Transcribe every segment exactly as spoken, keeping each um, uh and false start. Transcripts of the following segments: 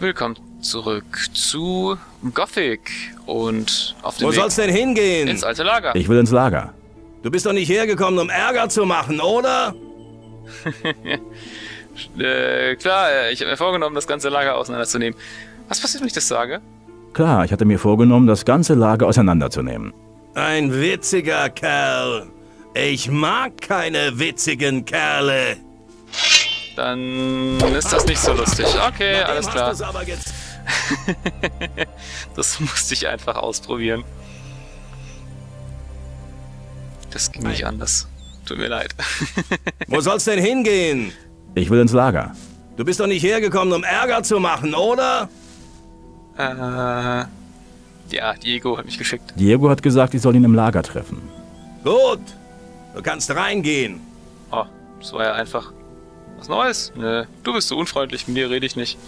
Willkommen zurück zu Gothic und auf dem Wo Weg soll's denn hingehen? ins alte Lager. Ich will ins Lager. Du bist doch nicht hergekommen, um Ärger zu machen, oder? äh, klar, ich habe mir vorgenommen, das ganze Lager auseinanderzunehmen. Was passiert, wenn ich das sage? Klar, ich hatte mir vorgenommen, das ganze Lager auseinanderzunehmen. Ein witziger Kerl. Ich mag keine witzigen Kerle. Dann ist das nicht so lustig. Okay, Na, alles dem klar. hast du's aber jetzt. Das musste ich einfach ausprobieren. Das ging nicht anders. Tut mir leid. Wo soll's denn hingehen? Ich will ins Lager. Du bist doch nicht hergekommen, um Ärger zu machen, oder? äh, ja, Diego hat mich geschickt. Diego hat gesagt, ich soll ihn im Lager treffen. Gut. Du kannst reingehen. Oh, das war ja einfach was Neues. Nö, du bist so unfreundlich, mit dir rede ich nicht.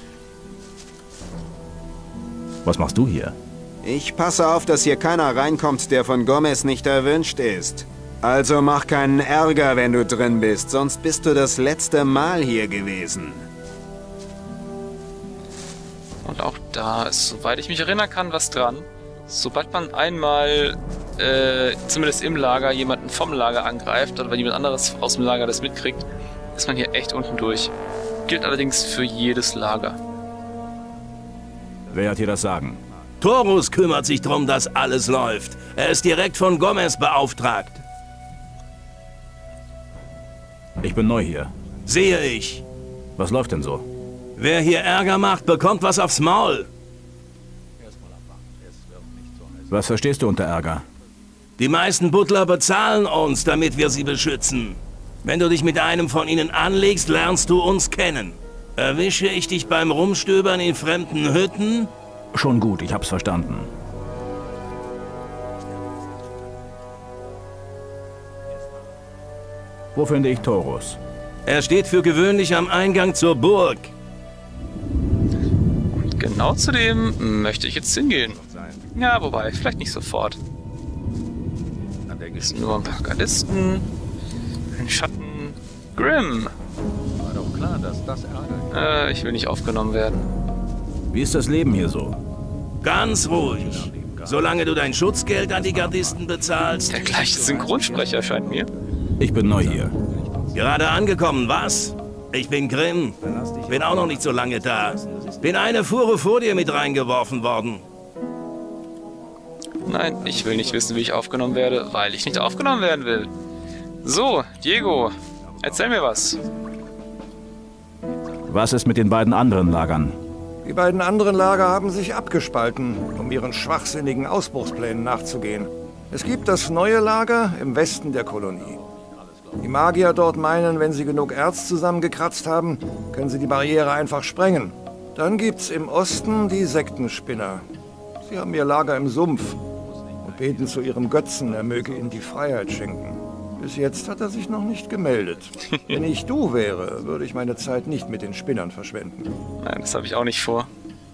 Was machst du hier? Ich passe auf, dass hier keiner reinkommt, der von Gomez nicht erwünscht ist. Also mach keinen Ärger, wenn du drin bist, sonst bist du das letzte Mal hier gewesen. Und auch da ist, soweit ich mich erinnern kann, was dran. Sobald man einmal, äh, zumindest im Lager, jemanden vom Lager angreift, oder wenn jemand anderes aus dem Lager das mitkriegt, ist man hier echt unten durch. Gilt allerdings für jedes Lager. Wer hat hier das Sagen? Taurus kümmert sich darum, dass alles läuft. Er ist direkt von Gomez beauftragt. Ich bin neu hier. Sehe ich. Was läuft denn so? Wer hier Ärger macht, bekommt was aufs Maul. Was verstehst du unter Ärger? Die meisten Butler bezahlen uns, damit wir sie beschützen. Wenn du dich mit einem von ihnen anlegst, lernst du uns kennen. Erwische ich dich beim Rumstöbern in fremden Hütten? Schon gut, ich hab's verstanden. Wo finde ich Taurus? Er steht für gewöhnlich am Eingang zur Burg. Und genau zu dem möchte ich jetzt hingehen. Ja, wobei, vielleicht nicht sofort. Es sind nur ein paar Gardisten, ein Schatten, Grimm. War doch klar, dass das Ärger. Äh, ich will nicht aufgenommen werden. Wie ist das Leben hier so? Ganz ruhig. Solange du dein Schutzgeld an die Gardisten bezahlst. Der gleiche Synchronsprecher scheint mir. Ich bin neu hier. Gerade angekommen, was? Ich bin Grimm. Bin auch noch nicht so lange da. Bin eine Fuhre vor dir mit reingeworfen worden. Nein, ich will nicht wissen, wie ich aufgenommen werde, weil ich nicht aufgenommen werden will. So, Diego, erzähl mir was. Was ist mit den beiden anderen Lagern? Die beiden anderen Lager haben sich abgespalten, um ihren schwachsinnigen Ausbruchsplänen nachzugehen. Es gibt das neue Lager im Westen der Kolonie. Die Magier dort meinen, wenn sie genug Erz zusammengekratzt haben, können sie die Barriere einfach sprengen. Dann gibt's im Osten die Sektenspinner. Sie haben ihr Lager im Sumpf und beten zu ihrem Götzen, er möge ihnen die Freiheit schenken. Bis jetzt hat er sich noch nicht gemeldet. Wenn ich du wäre, würde ich meine Zeit nicht mit den Spinnern verschwenden. Nein, das habe ich auch nicht vor.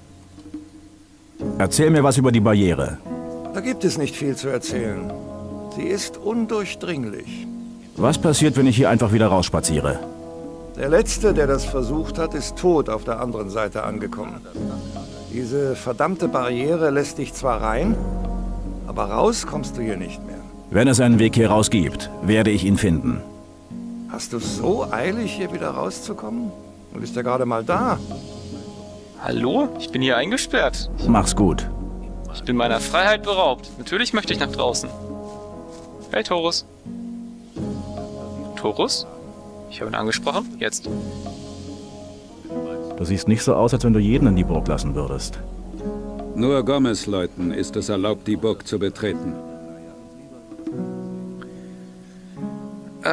Erzähl mir was über die Barriere. Da gibt es nicht viel zu erzählen. Sie ist undurchdringlich. Was passiert, wenn ich hier einfach wieder rausspaziere? Der Letzte, der das versucht hat, ist tot auf der anderen Seite angekommen. Diese verdammte Barriere lässt dich zwar rein, aber raus kommst du hier nicht mehr. Wenn es einen Weg hier raus gibt, werde ich ihn finden. Hast du es so eilig, hier wieder rauszukommen? Du bist ja gerade mal da. Hallo? Ich bin hier eingesperrt. Mach's gut. Ich bin meiner Freiheit beraubt. Natürlich möchte ich nach draußen. Hey, Taurus. Taurus? Ich habe ihn angesprochen. Jetzt. Du siehst nicht so aus, als wenn du jeden in die Burg lassen würdest. Nur Gomez-Leuten ist es erlaubt, die Burg zu betreten. Äh,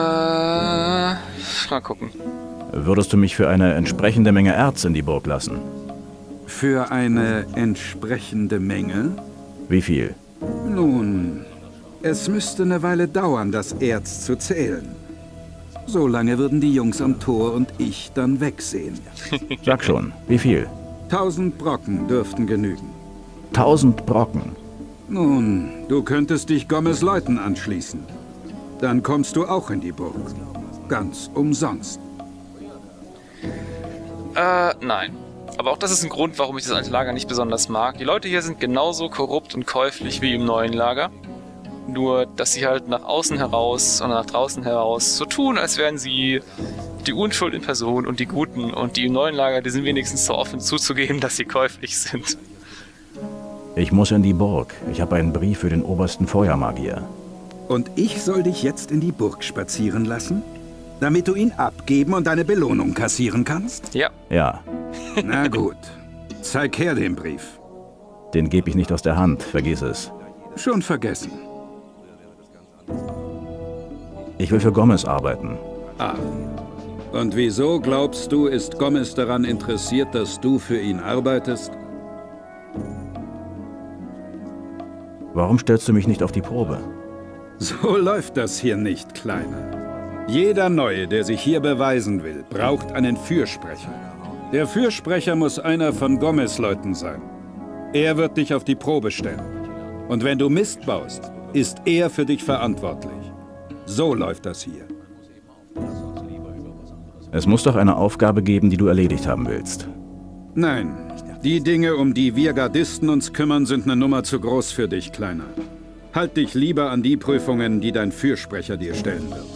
mal gucken. Würdest du mich für eine entsprechende Menge Erz in die Burg lassen? Für eine entsprechende Menge? Wie viel? Nun, es müsste eine Weile dauern, das Erz zu zählen. So lange würden die Jungs am Tor und ich dann wegsehen. Sag schon, wie viel? Tausend Brocken dürften genügen. Tausend Brocken. Nun, du könntest dich Gomez Leuten anschließen. Dann kommst du auch in die Burg. Ganz umsonst. Äh, nein. Aber auch das ist ein Grund, warum ich das alte Lager nicht besonders mag. Die Leute hier sind genauso korrupt und käuflich wie im neuen Lager. Nur, dass sie halt nach außen heraus oder nach draußen heraus so tun, als wären sie die Unschuld in Person und die Guten. Und die im neuen Lager, die sind wenigstens so offen zuzugeben, dass sie käuflich sind. Ich muss in die Burg. Ich habe einen Brief für den obersten Feuermagier. Und ich soll dich jetzt in die Burg spazieren lassen? Damit du ihn abgeben und deine Belohnung kassieren kannst? Ja. Ja. Na gut. Zeig her den Brief. Den gebe ich nicht aus der Hand, vergiss es. Schon vergessen. Ich will für Gomez arbeiten. Ah. Und wieso glaubst du, ist Gomez daran interessiert, dass du für ihn arbeitest? Warum stellst du mich nicht auf die Probe? So läuft das hier nicht, Kleiner. Jeder Neue, der sich hier beweisen will, braucht einen Fürsprecher. Der Fürsprecher muss einer von Gomez' Leuten sein. Er wird dich auf die Probe stellen. Und wenn du Mist baust, ist er für dich verantwortlich. So läuft das hier. Es muss doch eine Aufgabe geben, die du erledigt haben willst. Nein, die Dinge, um die wir Gardisten uns kümmern, sind eine Nummer zu groß für dich, Kleiner. Halt dich lieber an die Prüfungen, die dein Fürsprecher dir stellen wird.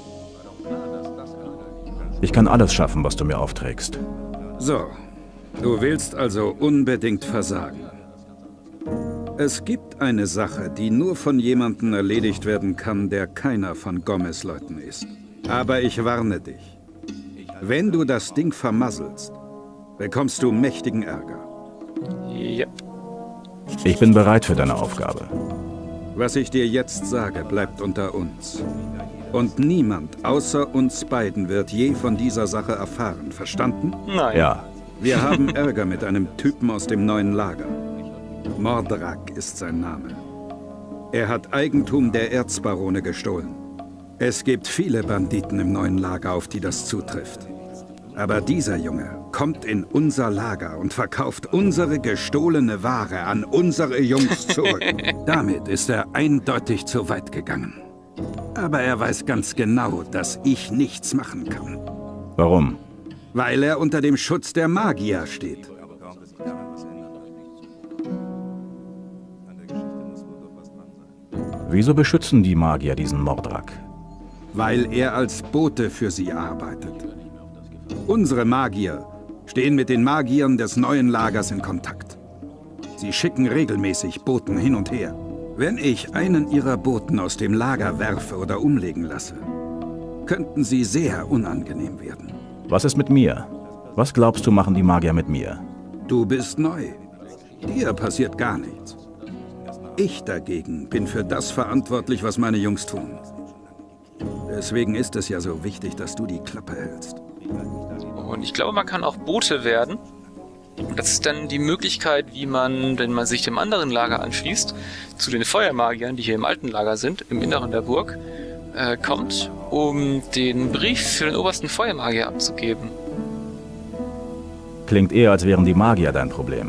Ich kann alles schaffen, was du mir aufträgst. So, du willst also unbedingt versagen. Es gibt eine Sache, die nur von jemandem erledigt werden kann, der keiner von Gomez' Leuten ist. Aber ich warne dich. Wenn du das Ding vermasselst, bekommst du mächtigen Ärger. Ja. Ich bin bereit für deine Aufgabe. Was ich dir jetzt sage, bleibt unter uns. Und niemand außer uns beiden wird je von dieser Sache erfahren. Verstanden? Nein. Ja. Wir haben Ärger mit einem Typen aus dem neuen Lager. Mordrak ist sein Name. Er hat Eigentum der Erzbarone gestohlen. Es gibt viele Banditen im neuen Lager, auf die das zutrifft. Aber dieser Junge kommt in unser Lager und verkauft unsere gestohlene Ware an unsere Jungs zurück. Damit ist er eindeutig zu weit gegangen. Aber er weiß ganz genau, dass ich nichts machen kann. Warum? Weil er unter dem Schutz der Magier steht. Wieso beschützen die Magier diesen Mordrak? Weil er als Bote für sie arbeitet. Unsere Magier stehen mit den Magiern des neuen Lagers in Kontakt. Sie schicken regelmäßig Boten hin und her. Wenn ich einen ihrer Boten aus dem Lager werfe oder umlegen lasse, könnten sie sehr unangenehm werden. Was ist mit mir? Was glaubst du, machen die Magier mit mir? Du bist neu. Dir passiert gar nichts. Ich dagegen bin für das verantwortlich, was meine Jungs tun. Deswegen ist es ja so wichtig, dass du die Klappe hältst. Und ich glaube, man kann auch Bote werden. Und das ist dann die Möglichkeit, wie man, wenn man sich dem anderen Lager anschließt, zu den Feuermagiern, die hier im alten Lager sind, im Inneren der Burg, äh, kommt, um den Brief für den obersten Feuermagier abzugeben. Klingt eher, als wären die Magier dein Problem.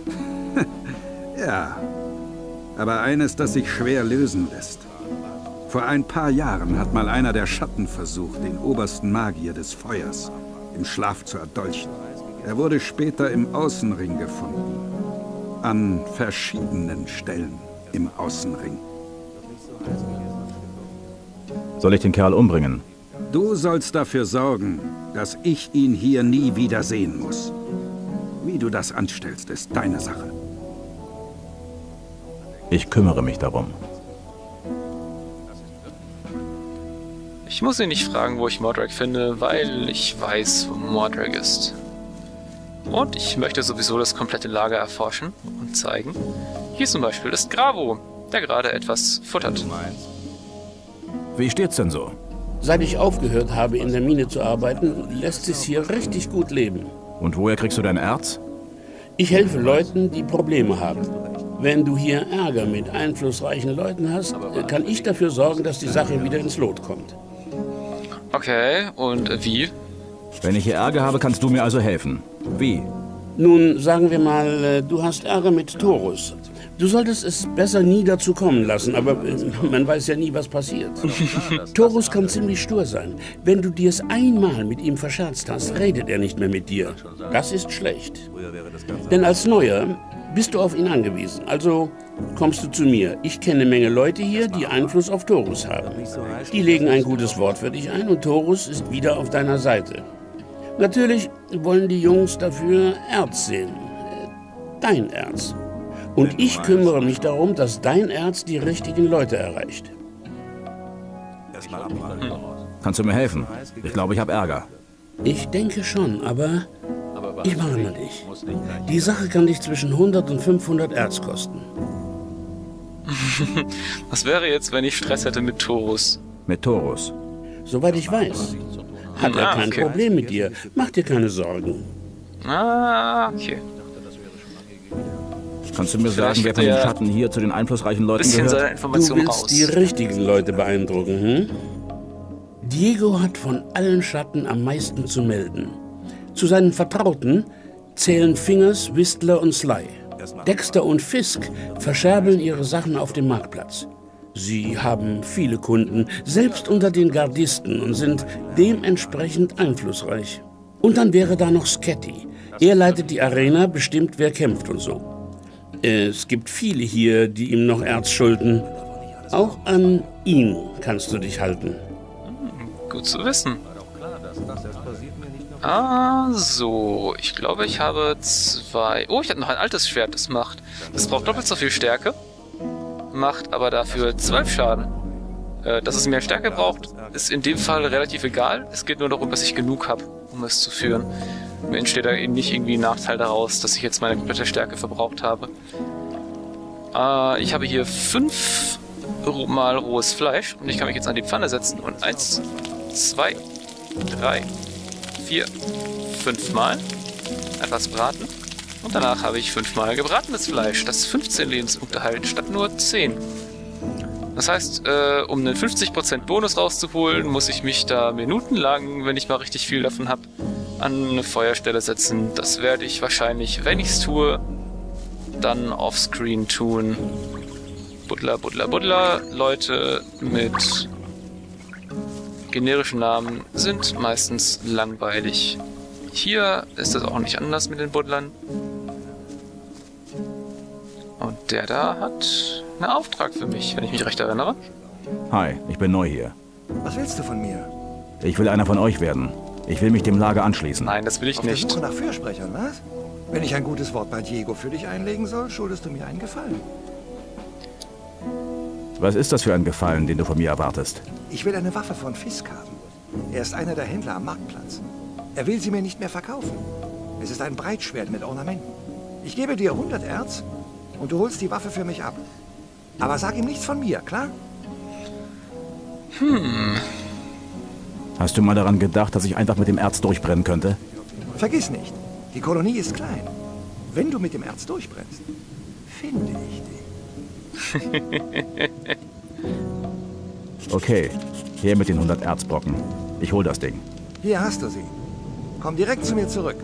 Ja, aber eines, das sich schwer lösen lässt. Vor ein paar Jahren hat mal einer der Schatten versucht, den obersten Magier des Feuers im Schlaf zu erdolchen. Er wurde später im Außenring gefunden. An verschiedenen Stellen im Außenring. Soll ich den Kerl umbringen? Du sollst dafür sorgen, dass ich ihn hier nie wieder sehen muss. Wie du das anstellst, ist deine Sache. Ich kümmere mich darum. Ich muss ihn nicht fragen, wo ich Mordrak finde, weil ich weiß, wo Mordrak ist. Und ich möchte sowieso das komplette Lager erforschen und zeigen. Hier zum Beispiel ist Gravo, der gerade etwas futtert. Wie steht's denn so? Seit ich aufgehört habe, in der Mine zu arbeiten, lässt es hier richtig gut leben. Und woher kriegst du dein Erz? Ich helfe Leuten, die Probleme haben. Wenn du hier Ärger mit einflussreichen Leuten hast, kann ich dafür sorgen, dass die Sache wieder ins Lot kommt. Okay, und wie? Wenn ich hier Ärger habe, kannst du mir also helfen. Wie? Nun, sagen wir mal, du hast Ärger mit Taurus. Du solltest es besser nie dazu kommen lassen, aber äh, man weiß ja nie, was passiert. Taurus kann ziemlich stur sein. Wenn du dir es einmal mit ihm verscherzt hast, redet er nicht mehr mit dir. Das ist schlecht. Denn als Neuer bist du auf ihn angewiesen. Also kommst du zu mir. Ich kenne eine Menge Leute hier, die Einfluss auf Taurus haben. Die legen ein gutes Wort für dich ein und Taurus ist wieder auf deiner Seite. Natürlich wollen die Jungs dafür Erz sehen. Dein Erz. Und ich kümmere mich darum, dass dein Erz die richtigen Leute erreicht. Kannst du mir helfen? Ich glaube, ich habe Ärger. Ich denke schon, aber ich warne dich. Die Sache kann dich zwischen hundert und fünfhundert Erz kosten. Was wäre jetzt, wenn ich Stress hätte mit Taurus? Mit Taurus? Soweit ich weiß, hat er Ah, kein okay. Problem mit dir. Mach dir keine Sorgen. Ah, okay. Kannst du mir Vielleicht sagen, wer wird von den er Schatten hier zu den einflussreichen Leuten Bisschen seine gehört? Du Informationen willst raus. die richtigen Leute beeindrucken, hm? Diego hat von allen Schatten am meisten zu melden. Zu seinen Vertrauten zählen Fingers, Whistler und Sly. Dexter und Fisk verscherbeln ihre Sachen auf dem Marktplatz. Sie haben viele Kunden, selbst unter den Gardisten, und sind dementsprechend einflussreich. Und dann wäre da noch Sketty. Er leitet die Arena, bestimmt, wer kämpft und so. Es gibt viele hier, die ihm noch Erz schulden. Auch an ihn kannst du dich halten. Gut zu wissen. Ah, so. Ich glaube, ich habe zwei... Oh, ich habe noch ein altes Schwert, das macht... Das braucht doppelt so viel Stärke. Macht aber dafür zwölf Schaden. Äh, dass es mehr Stärke braucht, ist in dem Fall relativ egal. Es geht nur darum, dass ich genug habe, um es zu führen. Mir entsteht da eben nicht irgendwie ein Nachteil daraus, dass ich jetzt meine komplette Stärke verbraucht habe. Äh, ich habe hier fünf mal rohes Fleisch und ich kann mich jetzt an die Pfanne setzen und eins, zwei, drei, vier, fünf Mal etwas braten. Und danach habe ich fünfmal gebratenes Fleisch, das fünfzehn Lebenspunkte heilt, statt nur zehn. Das heißt, äh, um einen fünfzig Prozent Bonus rauszuholen, muss ich mich da minutenlang, wenn ich mal richtig viel davon habe, an eine Feuerstelle setzen. Das werde ich wahrscheinlich, wenn ich es tue, dann offscreen tun. Buddler, Buddler, Buddler. Leute mit generischen Namen sind meistens langweilig. Hier ist das auch nicht anders mit den Buddlern. Und der da hat einen Auftrag für mich, wenn ich mich recht erinnere. Hi, ich bin neu hier. Was willst du von mir? Ich will einer von euch werden. Ich will mich dem Lager anschließen. Nein, das will ich Auf der nicht. Suche nach Fürsprechern, was? Wenn ich ein gutes Wort bei Diego für dich einlegen soll, schuldest du mir einen Gefallen. Was ist das für ein Gefallen, den du von mir erwartest? Ich will eine Waffe von Fisk haben. Er ist einer der Händler am Marktplatz. Er will sie mir nicht mehr verkaufen. Es ist ein Breitschwert mit Ornamenten. Ich gebe dir hundert Erz und du holst die Waffe für mich ab. Aber sag ihm nichts von mir, klar? Hm. Hast du mal daran gedacht, dass ich einfach mit dem Erz durchbrennen könnte? Vergiss nicht, die Kolonie ist klein. Wenn du mit dem Erz durchbrennst, finde ich dich. Okay, her mit den hundert Erzbrocken. Ich hol das Ding. Hier hast du sie. Komm direkt zu mir zurück.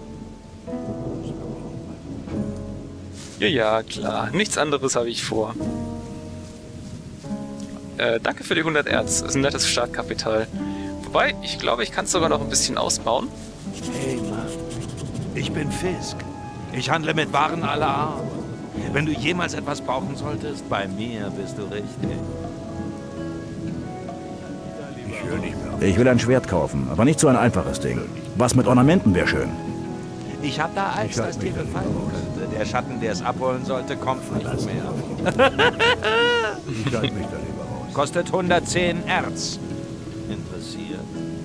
Ja, ja, klar. Nichts anderes habe ich vor. Äh, danke für die hundert Erz. Das ist ein nettes Startkapital. Wobei, ich glaube, ich kann es sogar noch ein bisschen ausbauen. Hey Mann, ich bin Fisk. Ich handle mit Waren aller Art. Wenn du jemals etwas brauchen solltest, bei mir bist du richtig. Ich höre nicht mehr. Ich will ein Schwert kaufen, aber nicht so ein einfaches Ding. Was mit Ornamenten wäre schön. Ich habe da eins, das dir gefallen könnte. Der Schatten, der es abholen sollte, kommt nicht mehr. Ich halte mich da lieber raus. Kostet hundertzehn Erz. Interessiert?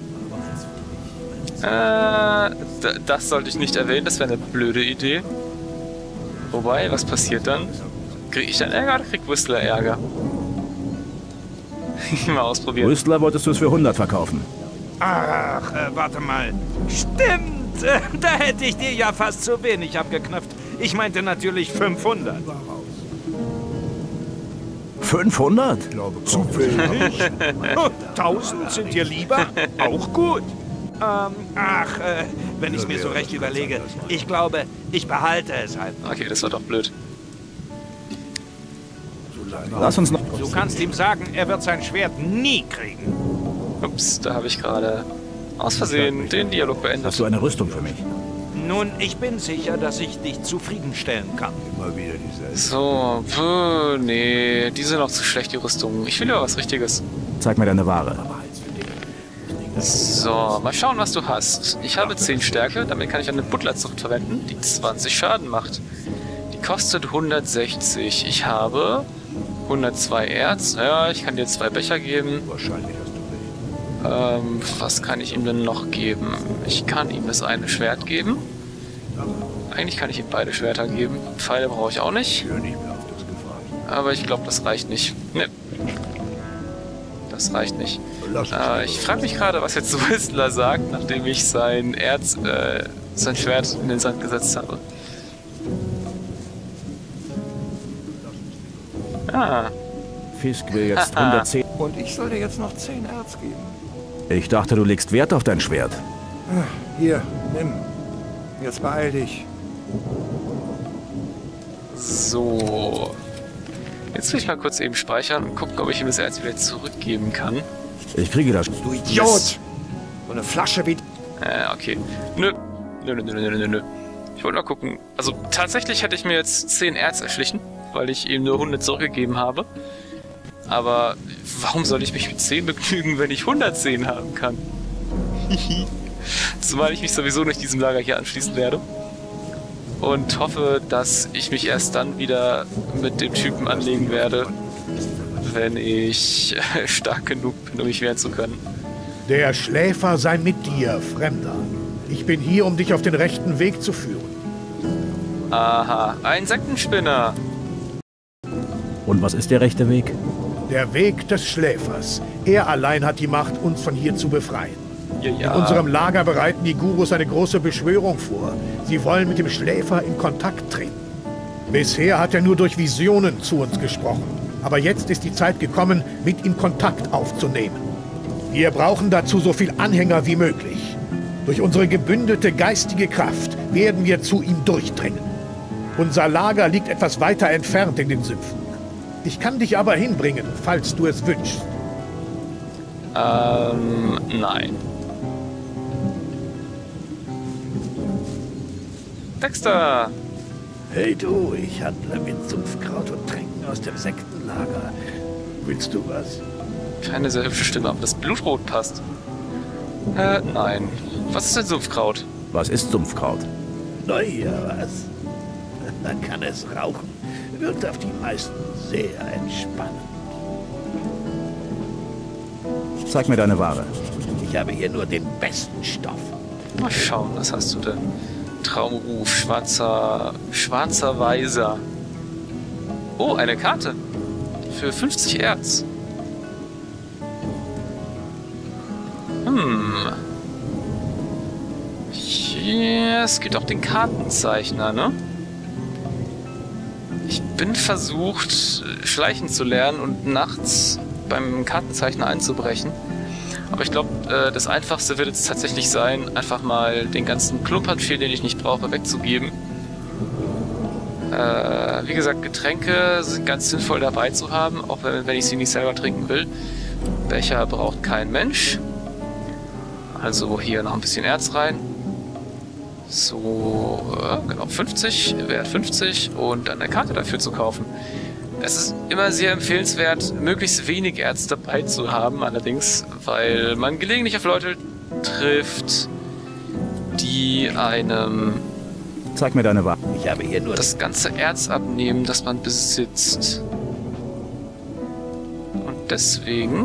Äh, das sollte ich nicht erwähnen. Das wäre eine blöde Idee. Wobei, was passiert dann? Krieg ich dann Ärger oder krieg Whistler Ärger? Mal ausprobieren. Whistler wolltest du es für hundert verkaufen. Ach, äh, warte mal. Stimmt! Äh, da hätte ich dir ja fast zu wenig abgeknöpft. Ich meinte natürlich fünfhundert. fünfhundert? Zu wenig? tausend sind dir lieber? Auch gut. Ähm, ach, äh, wenn ich es mir so recht überlege, ich glaube, ich behalte es halt. Okay, das war doch blöd. Lass uns noch... Du kannst ihm sagen, er wird sein Schwert nie kriegen. Ups, da habe ich gerade aus Versehen den Dialog beendet. Hast du eine Rüstung für mich? Nun, ich bin sicher, dass ich dich zufriedenstellen kann. Immer wieder dieselbe. So, puh, nee, die sind noch zu schlecht, die Rüstungen. Ich will ja was Richtiges. Zeig mir deine Ware. So, mal schauen, was du hast. Ich habe zehn Stärke, damit kann ich eine Butlerzucht verwenden, die zwanzig Schaden macht. Die kostet hundertsechzig. Ich habe hundertzwei Erz. Ja, ich kann dir zwei Becher geben. Wahrscheinlich hast du recht. Ähm, was kann ich ihm denn noch geben? Ich kann ihm das eine Schwert geben. Eigentlich kann ich ihm beide Schwerter geben. Pfeile brauche ich auch nicht. Ich höre nicht mehr auf das gefragt. Aber ich glaube, das reicht nicht. Ne. Das reicht nicht. Äh, ich frage mich gerade, was jetzt Whistler sagt, nachdem ich sein Erz, äh, sein Schwert in den Sand gesetzt habe. Ah. Fisk will jetzt hundertzehn... Und ich soll dir jetzt noch zehn Erz geben. Ich dachte, du legst Wert auf dein Schwert. Hier, nimm. Jetzt beeil dich. So. Jetzt will ich mal kurz eben speichern und gucken, ob ich ihm das Erz wieder zurückgeben kann. Ich kriege das... Du Idiot! So eine Flasche wie... Äh, okay. Nö. Nö, nö, nö, nö, nö, nö. Ich wollte mal gucken. Also tatsächlich hätte ich mir jetzt zehn Erz erschlichen, weil ich ihm nur hundert zurückgegeben habe. Aber warum soll ich mich mit zehn begnügen, wenn ich hundertzehn haben kann? Zumal ich mich sowieso nicht diesem Lager hier anschließen werde. Und hoffe, dass ich mich erst dann wieder mit dem Typen anlegen werde, wenn ich stark genug bin, um mich wehren zu können. Der Schläfer sei mit dir, Fremder. Ich bin hier, um dich auf den rechten Weg zu führen. Aha, ein Insektenspinner. Und was ist der rechte Weg? Der Weg des Schläfers. Er allein hat die Macht, uns von hier zu befreien. Ja, ja. In unserem Lager bereiten die Gurus eine große Beschwörung vor. Sie wollen mit dem Schläfer in Kontakt treten. Bisher hat er nur durch Visionen zu uns gesprochen. Aber jetzt ist die Zeit gekommen, mit ihm Kontakt aufzunehmen. Wir brauchen dazu so viel Anhänger wie möglich. Durch unsere gebündelte geistige Kraft werden wir zu ihm durchdringen. Unser Lager liegt etwas weiter entfernt in den Sümpfen. Ich kann dich aber hinbringen, falls du es wünschst. Ähm, nein. Dexter! Hey du, ich handle mit Sumpfkraut und Tränken aus dem Sektenlager. Willst du was? Keine sehr hübsche Stimme, aber das Blutrot passt. Äh, nein. Was ist denn Sumpfkraut? Was ist Sumpfkraut? Naja, was? Man kann es rauchen. Wirkt auf die meisten sehr entspannend. Zeig mir deine Ware. Ich habe hier nur den besten Stoff. Mal schauen, was hast du denn? Traumruf, schwarzer, schwarzer Weiser. Oh, eine Karte. Für fünfzig Erz. Hm. Ja, es gibt auch den Kartenzeichner, ne? Ich bin versucht, schleichen zu lernen und nachts beim Kartenzeichner einzubrechen. Aber ich glaube, äh, das Einfachste wird jetzt tatsächlich sein, einfach mal den ganzen Klumpernschäl, den ich nicht brauche, wegzugeben. Äh, wie gesagt, Getränke sind ganz sinnvoll dabei zu haben, auch wenn, wenn ich sie nicht selber trinken will. Becher braucht kein Mensch. Also hier noch ein bisschen Erz rein. So, äh, genau, fünfzig, Wert fünfzig und dann eine Karte dafür zu kaufen. Es ist immer sehr empfehlenswert, möglichst wenig Erz dabei zu haben, allerdings, weil man gelegentlich auf Leute trifft, die einem Zeig mir deine Ware. Ich habe hier nur das ganze Erz abnehmen, das man besitzt. Und deswegen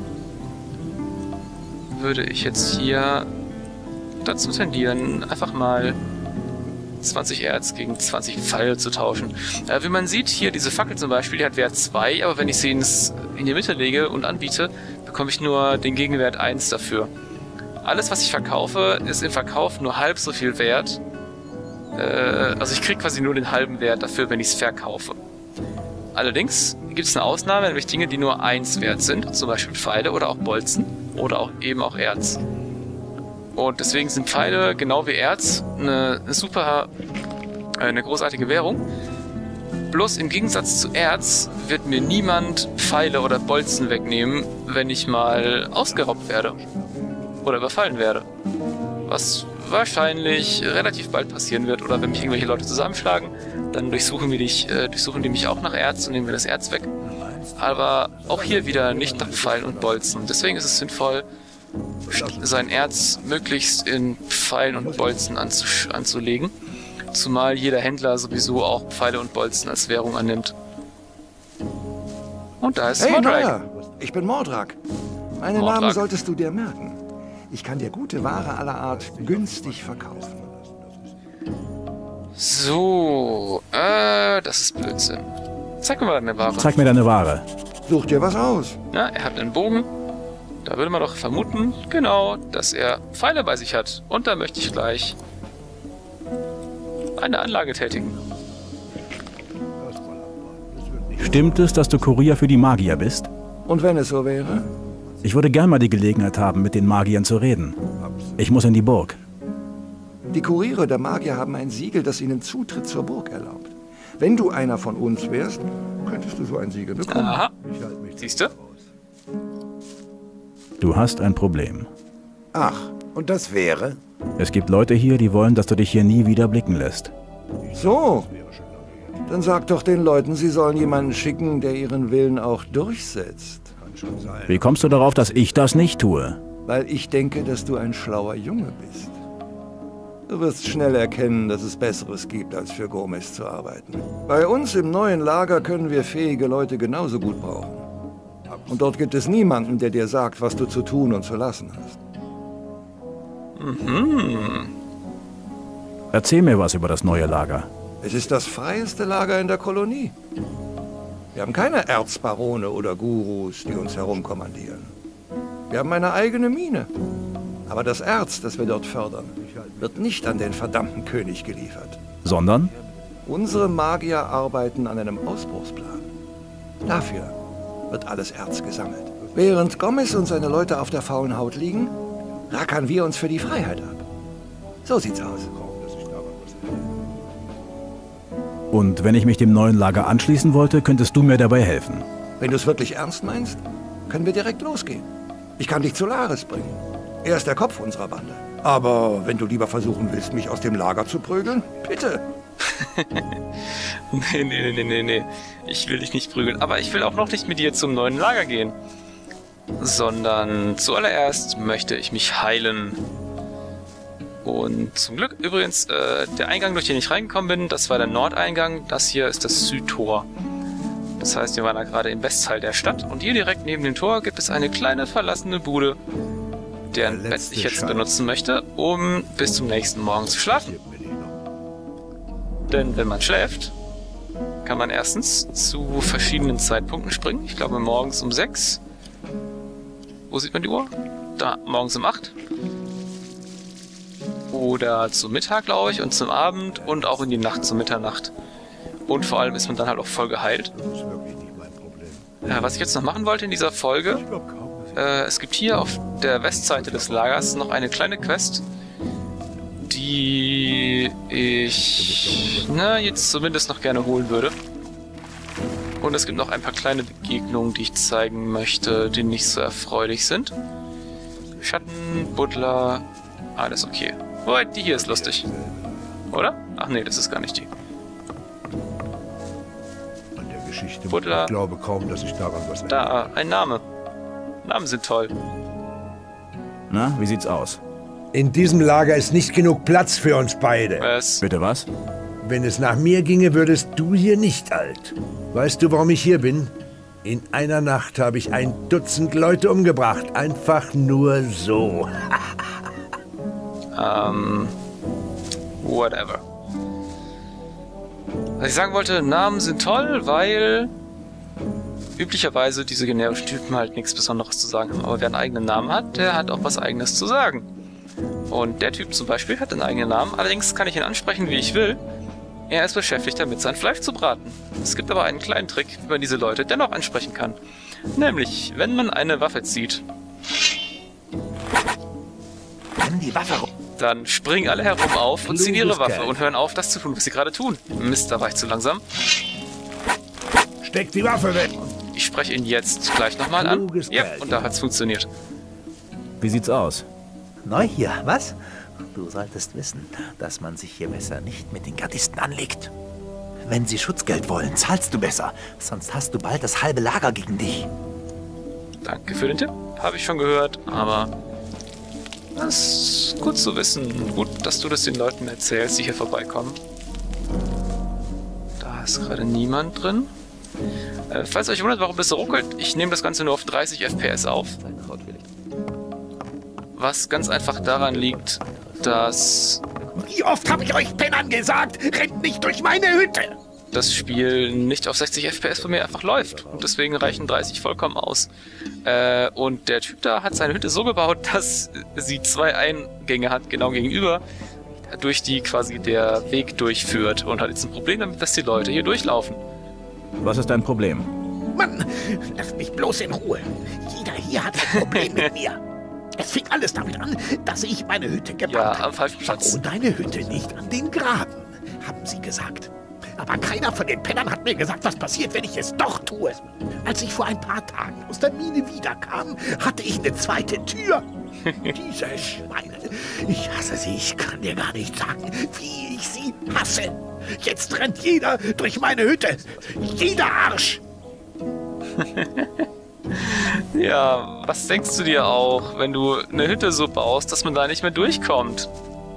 würde ich jetzt hier dazu tendieren, einfach mal zwanzig Erz gegen zwanzig Pfeile zu tauschen. Äh, wie man sieht, hier diese Fackel zum Beispiel, die hat Wert zwei, aber wenn ich sie ins, in die Mitte lege und anbiete, bekomme ich nur den Gegenwert eins dafür. Alles, was ich verkaufe, ist im Verkauf nur halb so viel wert. Äh, also ich kriege quasi nur den halben Wert dafür, wenn ich es verkaufe. Allerdings gibt es eine Ausnahme, nämlich Dinge, die nur eins wert sind, zum Beispiel Pfeile oder auch Bolzen oder auch eben auch Erz. Und deswegen sind Pfeile, genau wie Erz, eine, eine super, eine großartige Währung. Bloß im Gegensatz zu Erz wird mir niemand Pfeile oder Bolzen wegnehmen, wenn ich mal ausgeraubt werde. Oder überfallen werde. Was wahrscheinlich relativ bald passieren wird. Oder wenn mich irgendwelche Leute zusammenschlagen, dann durchsuchen, wir dich, äh, durchsuchen die mich auch nach Erz und nehmen mir das Erz weg. Aber auch hier wieder nicht nach Pfeilen und Bolzen. Deswegen ist es sinnvoll, sein Erz möglichst in Pfeilen und Bolzen anzu anzulegen. Zumal jeder Händler sowieso auch Pfeile und Bolzen als Währung annimmt. Und da ist hey, Mordrak. Neuer, ich bin Mordrak. Meinen Mordrak. Namen solltest du dir merken. Ich kann dir gute Ware aller Art günstig verkaufen. So, äh, das ist Blödsinn. Zeig mir mal deine Ware. Zeig mir deine Ware. Such dir was aus. Na, er hat einen Bogen. Da würde man doch vermuten, genau, dass er Pfeile bei sich hat. Und da möchte ich gleich eine Anlage tätigen. Stimmt es, dass du Kurier für die Magier bist? Und wenn es so wäre? Ich würde gern mal die Gelegenheit haben, mit den Magiern zu reden. Ich muss in die Burg. Die Kuriere der Magier haben ein Siegel, das ihnen Zutritt zur Burg erlaubt. Wenn du einer von uns wärst, könntest du so ein Siegel bekommen. Aha, siehst du? Du hast ein Problem. Ach, und das wäre? Es gibt Leute hier, die wollen, dass du dich hier nie wieder blicken lässt. So. Dann sag doch den Leuten, sie sollen jemanden schicken, der ihren Willen auch durchsetzt. Wie kommst du darauf, dass ich das nicht tue? Weil ich denke, dass du ein schlauer Junge bist. Du wirst schnell erkennen, dass es Besseres gibt, als für Gomez zu arbeiten. Bei uns im neuen Lager können wir fähige Leute genauso gut brauchen. Und dort gibt es niemanden, der dir sagt, was du zu tun und zu lassen hast. Mhm. Erzähl mir was über das neue Lager. Es ist das freieste Lager in der Kolonie. Wir haben keine Erzbarone oder Gurus, die uns herumkommandieren. Wir haben eine eigene Mine. Aber das Erz, das wir dort fördern, wird nicht an den verdammten König geliefert. Sondern? Unsere Magier arbeiten an einem Ausbruchsplan. Dafür wird alles Erz gesammelt. Während Gomez und seine Leute auf der faulen Haut liegen, rackern wir uns für die Freiheit ab. So sieht's aus. Und wenn ich mich dem neuen Lager anschließen wollte, könntest du mir dabei helfen? Wenn du es wirklich ernst meinst, können wir direkt losgehen. Ich kann dich zu Laris bringen. Er ist der Kopf unserer Bande. Aber wenn du lieber versuchen willst, mich aus dem Lager zu prügeln, bitte. nee, nee, nee, nee, nee. Ich will dich nicht prügeln. Aber ich will auch noch nicht mit dir zum neuen Lager gehen. Sondern zuallererst möchte ich mich heilen. Und zum Glück, übrigens, äh, der Eingang, durch den ich reingekommen bin, das war der Nordeingang. Das hier ist das Südtor. Das heißt, wir waren da gerade im Westteil der Stadt. Und hier direkt neben dem Tor gibt es eine kleine verlassene Bude, deren Bett ich jetzt benutzen möchte, um bis zum nächsten Morgen zu schlafen. Denn wenn man schläft, kann man erstens zu verschiedenen Zeitpunkten springen. Ich glaube morgens um sechs. Wo sieht man die Uhr? Da, morgens um acht. Oder zum Mittag, glaube ich, und zum Abend und auch in die Nacht zur Mitternacht. Und vor allem ist man dann halt auch voll geheilt. Ja, was ich jetzt noch machen wollte in dieser Folge, äh, es gibt hier auf der Westseite des Lagers noch eine kleine Quest, die ich, na, jetzt zumindest noch gerne holen würde. Und es gibt noch ein paar kleine Begegnungen, die ich zeigen möchte, die nicht so erfreulich sind. Schatten, Butler, alles okay. Wobei, die hier ist lustig. Oder? Ach nee, das ist gar nicht die. An der Geschichte. Butler. Ich glaube kaum, dass ich daran was Da, ändere. Ein Name. Namen sind toll. Na, wie sieht's aus? In diesem Lager ist nicht genug Platz für uns beide. Was? Bitte was? Wenn es nach mir ginge, würdest du hier nicht alt. Weißt du, warum ich hier bin? In einer Nacht habe ich ein Dutzend Leute umgebracht. Einfach nur so. Ähm, whatever. Was ich sagen wollte, Namen sind toll, weil üblicherweise diese generischen Typen halt nichts Besonderes zu sagen haben. Aber wer einen eigenen Namen hat, der hat auch was Eigenes zu sagen. Und der Typ zum Beispiel hat einen eigenen Namen, allerdings kann ich ihn ansprechen, wie ich will. Er ist beschäftigt damit, sein Fleisch zu braten. Es gibt aber einen kleinen Trick, wie man diese Leute dennoch ansprechen kann. Nämlich, wenn man eine Waffe zieht. Nimm die Waffe rum. Dann springen alle herum auf und ziehen ihre Waffe und hören auf, das zu tun, was sie gerade tun. Mist, da war ich zu langsam. Steck die Waffe weg! Ich spreche ihn jetzt gleich nochmal an. Kluges Ja, Kerl. und da hat's funktioniert. Wie sieht's aus? Neu hier, was? Du solltest wissen, dass man sich hier besser nicht mit den Gardisten anlegt. Wenn sie Schutzgeld wollen, zahlst du besser. Sonst hast du bald das halbe Lager gegen dich. Danke für den Tipp. Habe ich schon gehört, aber das ist gut zu wissen. Gut, dass du das den Leuten erzählst, die hier vorbeikommen. Da ist gerade niemand drin. Äh, falls ihr euch wundert, warum das so ruckelt, ich nehme das Ganze nur auf dreißig F P S auf. Was ganz einfach daran liegt, dass Wie oft habe ich euch Pennern gesagt, rennt nicht durch meine Hütte! das Spiel nicht auf sechzig F P S von mir einfach läuft. Und deswegen reichen dreißig vollkommen aus. Äh, und der Typ da hat seine Hütte so gebaut, dass sie zwei Eingänge hat, genau gegenüber, durch die quasi der Weg durchführt. Und hat jetzt ein Problem damit, dass die Leute hier durchlaufen. Was ist dein Problem? Mann, lass mich bloß in Ruhe. Jeder hier hat ein Problem mit mir. Es fing alles damit an, dass ich meine Hütte gebaut Ja, habe. am falschen Platz. Und deine Hütte nicht an den Graben, haben sie gesagt. Aber keiner von den Pennern hat mir gesagt, was passiert, wenn ich es doch tue. Als ich vor ein paar Tagen aus der Mine wiederkam, hatte ich eine zweite Tür. Diese Schweine. Ich hasse sie. Ich kann dir gar nicht sagen, wie ich sie hasse. Jetzt rennt jeder durch meine Hütte. Jeder Arsch. Ja, was denkst du dir auch, wenn du eine Hütte so baust, dass man da nicht mehr durchkommt?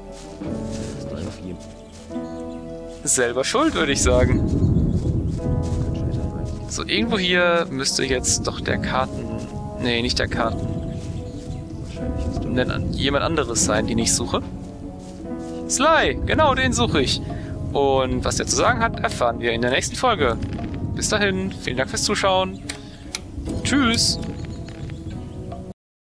Selber schuld, würde ich sagen. So, irgendwo hier müsste jetzt doch der Karten... Nee, nicht der Karten. Denn jemand anderes sein, den ich suche. Sly, genau, den suche ich. Und was der zu sagen hat, erfahren wir in der nächsten Folge. Bis dahin, vielen Dank fürs Zuschauen. Tschüss.